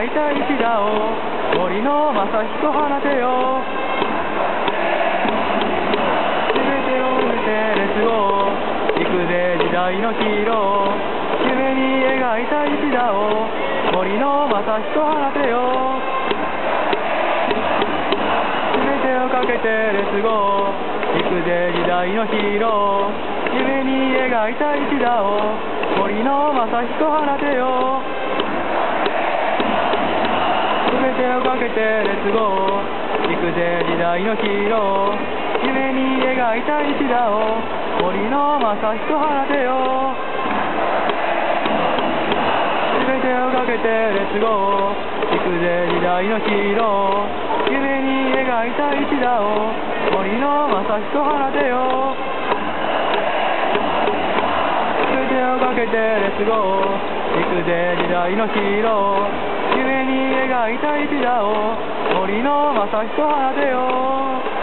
いた一打を森の正彦放てよ。すべてを捨てレスゴー、行くぜ時代のヒーロー。夢に描いた一打を森の正彦放てよ。すべてをかけてレスゴー、行くぜ時代のヒーロー。夢に描いた一打を森の正彦放てよ。すべてをかけてレッツゴー、行くぜ時代のヒーロー。夢に描いた一打を森の正彦放てよ。すべてをかけてレッツゴー、行くぜ時代のヒーロー。夢に描いた一打を森の正彦放てよ。すべてをかけてレッツゴー、行くぜ時代のヒーロー。夢に描いた一打を森の正彦放てよ。